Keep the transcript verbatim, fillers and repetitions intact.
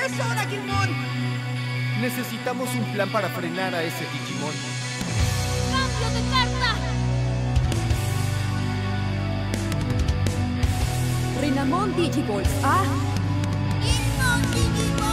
¡Es hora, Gilmon! Necesitamos un plan para frenar a ese Digimon. ¡Cambio de carta! Renamon Digivolts a... ¡Gilmon Digimon!